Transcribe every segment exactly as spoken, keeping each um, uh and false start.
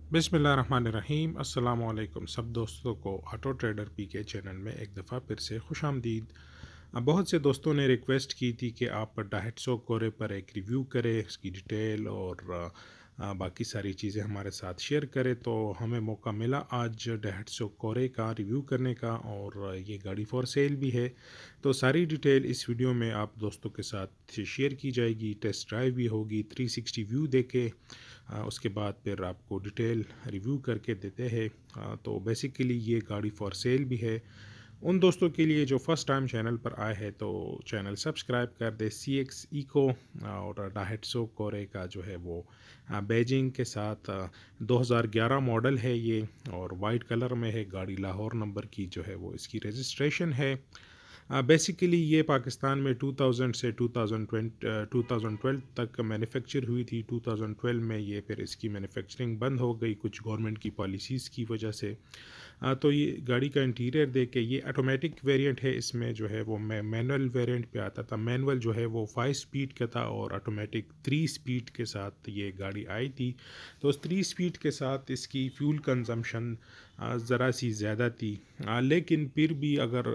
बिस्मिल्लाहिर्रहमानिर्रहीम। अस्सलाम वालेकुम सब दोस्तों को Auto Trader P K channel में एक दफ़ा फिर से खुश आमदीद। अ, बहुत से दोस्तों ने रिक्वेस्ट की थी कि आप डाइहैट्सो कोरे पर एक रिव्यू करें, इसकी डिटेल और अ, अ, बाकी सारी चीज़ें हमारे साथ शेयर करें। तो हमें मौका मिला आज डाइहैट्सो कोरे का रिव्यू करने का, और ये गाड़ी फॉर सेल भी है। तो सारी डिटेल इस वीडियो में आप दोस्तों के साथ शेयर की जाएगी। टेस्ट ड्राइव भी होगी, थ्री सिक्सटी व्यू देके अ, उसके बाद फिर आपको डिटेल रिव्यू करके देते हैं। अ, तो बेसिकली ये गाड़ी फॉर सेल भी है। उन दोस्तों के लिए जो फर्स्ट टाइम चैनल पर आए हैं तो चैनल सब्सक्राइब कर दे। सी एक्स इको और डाइहैट्सो कोरे का जो है वो बेजिंग के साथ अ, दो हज़ार ग्यारह मॉडल है ये, और वाइट कलर में है। गाड़ी लाहौर नंबर की जो है वो इसकी रजिस्ट्रेशन है। बेसिकली ये पाकिस्तान में टू थाउज़ेंड से two thousand twenty two thousand twelve तक मैन्युफैक्चर हुई थी। टू थाउज़ेंड ट्वेल्व में ये फिर इसकी मैन्युफैक्चरिंग बंद हो गई कुछ गवर्नमेंट की पॉलिसीज़ की वजह से। हाँ, तो ये गाड़ी का इंटीरियर देख के, ये ऑटोमेटिक वेरिएंट है। इसमें जो है वो मैं मैनुअल वेरिएंट पे आता था। मैनुअल जो है वो फाइव स्पीड का था और ऑटोमेटिक थ्री स्पीड के साथ ये गाड़ी आई थी। तो उस थ्री स्पीड के साथ इसकी फ्यूल कंजम्पशन ज़रा सी ज़्यादा थी। आ, लेकिन फिर भी अगर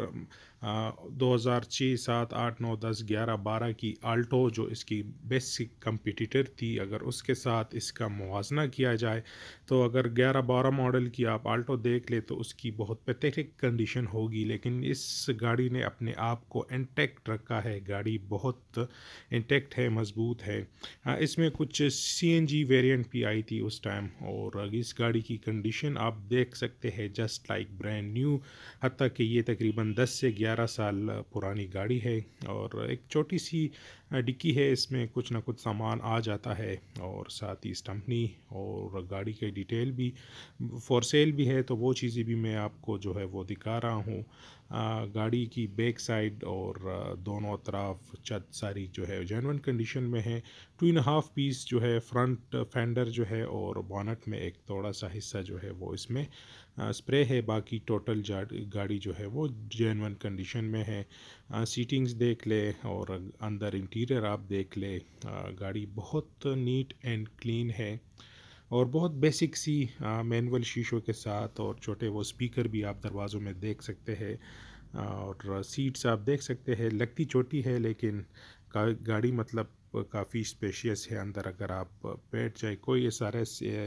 दो हज़ार छः सात आठ नौ दस ग्यारह बारह की आल्टो जो इसकी बेसिक कंपिटिटर थी, अगर उसके साथ इसका मुवाजना किया जाए तो अगर ग्यारह बारह मॉडल की आप आल्टो देख ले तो उसकी बहुत पैथेटिक कंडीशन होगी। लेकिन इस गाड़ी ने अपने आप को इंटैक्ट रखा है। गाड़ी बहुत इंटैक्ट है, मजबूत है। हाँ, इसमें कुछ सीएनजी वेरिएंट भी आई थी उस टाइम, और इस गाड़ी की कंडीशन आप देख सकते हैं जस्ट लाइक ब्रांड न्यू। हत्ता कि ये तकरीबन दस से ग्यारह साल पुरानी गाड़ी है, और एक छोटी सी डिक्की है, इसमें कुछ ना कुछ सामान आ जाता है, और साथ ही स्टम्पनी और गाड़ी की डिटेल भी फॉर सेल भी है। तो वो चीज़ें भी मैं आपको जो है वो दिखा रहा हूँ। आ, गाड़ी की बैक साइड और आ, दोनों तरफ छत सारी जो है जेन्युइन कंडीशन में है। टू एंड हाफ पीस जो है फ्रंट फेंडर जो है, और बोनट में एक थोड़ा सा हिस्सा जो है वो इसमें स्प्रे है। बाकी टोटल गाड़ी जो है वो जेन्युइन कंडीशन में है। सीटिंग्स देख ले और अंदर इंटीरियर आप देख ले। आ, गाड़ी बहुत नीट एंड क्लीन है, और बहुत बेसिक सी मैनुअल शीशों के साथ, और छोटे वो स्पीकर भी आप दरवाज़ों में देख सकते हैं। और सीट्स आप देख सकते हैं, लगती छोटी है लेकिन गाड़ी मतलब काफ़ी स्पेशियस है। अंदर अगर आप बैठ जाए, कोई सारे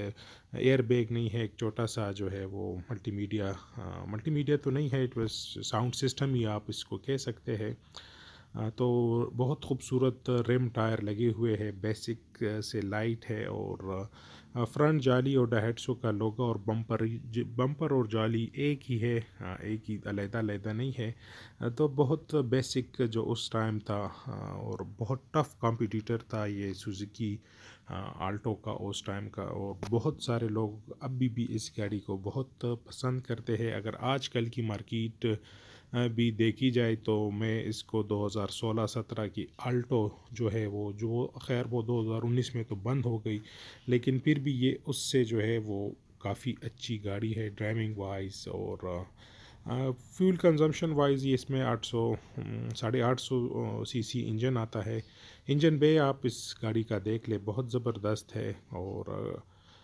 एयर बैग नहीं है। एक छोटा सा जो है वो मल्टीमीडिया मल्टीमीडिया तो नहीं है, इट वाज साउंड सिस्टम ही आप इसको कह सकते हैं। हाँ, तो बहुत खूबसूरत रिम टायर लगे हुए हैं, बेसिक से लाइट है, और फ्रंट जाली और डाइहैट्सो का लोगो और बम्पर बम्पर और जाली एक ही है। हाँ, एक ही, अलहदा अलहदा नहीं है। तो बहुत बेसिक जो उस टाइम था, और बहुत टफ कॉम्पिटिटर था ये सुजुकी आल्टो का उस टाइम का। और बहुत सारे लोग अभी भी इस गाड़ी को बहुत पसंद करते हैं। अगर आजकल की मार्केट भी देखी जाए तो मैं इसको दो हज़ार सोलह सत्रह की अल्टो जो है वो, जो खैर वो दो हज़ार उन्नीस में तो बंद हो गई, लेकिन फिर भी ये उससे जो है वो काफ़ी अच्छी गाड़ी है ड्राइविंग वाइज। और फ्यूल कंजम्पशन वाइज ये इसमें आठ सौ साढ़े आठ सौ सी सी इंजन आता है। इंजन बे आप इस गाड़ी का देख ले, बहुत ज़बरदस्त है, और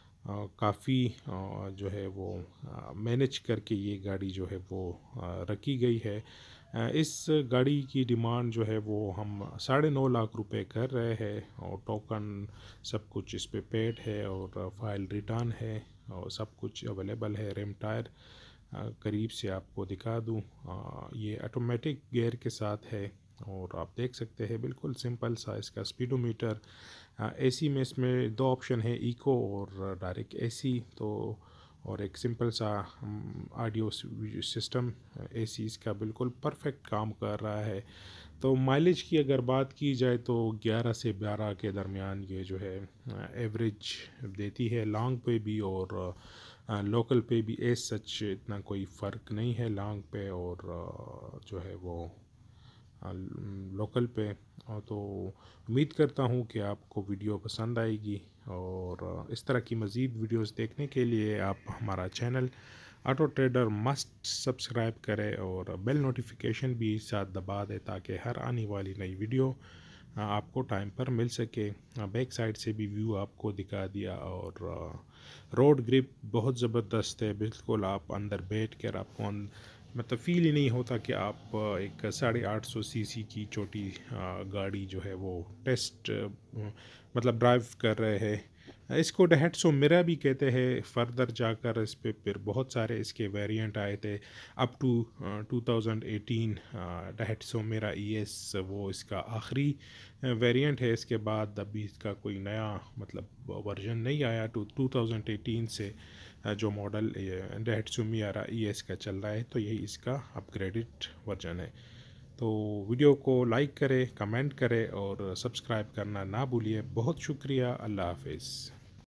काफ़ी जो है वो मैनेज करके ये गाड़ी जो है वो आ, रखी गई है। आ, इस गाड़ी की डिमांड जो है वो हम साढ़े नौ लाख रुपए कर रहे हैं, और टोकन सब कुछ इस पे पेड है, और फाइल रिटर्न है, और सब कुछ अवेलेबल है। रिम टायर करीब से आपको दिखा दूँ, ये ऑटोमेटिक गियर के साथ है, और आप देख सकते हैं बिल्कुल सिंपल सा इसका स्पीडोमीटर। एसी में इसमें दो ऑप्शन है, इको और डायरेक्ट एसी। तो और एक सिंपल सा ऑडियो सिस्टम। एसी इसका बिल्कुल परफेक्ट काम कर रहा है। तो माइलेज की अगर बात की जाए तो ग्यारह से बारह के दरमियान ये जो है एवरेज देती है, लॉन्ग पे भी और लोकल पे भी। एज सच इतना कोई फ़र्क नहीं है लॉन्ग पे और जो है वो लोकल पे। तो उम्मीद करता हूँ कि आपको वीडियो पसंद आएगी, और इस तरह की मज़ीद वीडियोस देखने के लिए आप हमारा channel Auto Trader must subscribe करें, और बेल नोटिफिकेशन भी साथ दबा दें ताकि हर आने वाली नई वीडियो आपको टाइम पर मिल सके। बैक साइड से भी व्यू आपको दिखा दिया, और रोड ग्रिप बहुत ज़बरदस्त है। बिल्कुल आप अंदर बैठ कर आपको अन, मतलब फ़ील ही नहीं होता कि आप एक साढ़े आठ सौ सी सी की छोटी गाड़ी जो है वो टेस्ट मतलब ड्राइव कर रहे हैं। इसको डैहेट्सू मिरा भी कहते हैं। फर्दर जाकर इस पे फिर बहुत सारे इसके वेरिएंट आए थे up to two thousand eighteen. Daihatsu Mira E S वो इसका आखिरी वेरिएंट है। इसके बाद अभी इसका कोई नया मतलब वर्जन नहीं आया। टू टू थाउजेंड एटीन से जो model Daihatsu Mira E S का चल रहा है, तो यही इसका अपग्रेडेड वर्जन है। तो वीडियो को लाइक करें, कमेंट करें और सब्सक्राइब करना ना भूलिए। बहुत शुक्रिया। अल्लाह हाफिज़।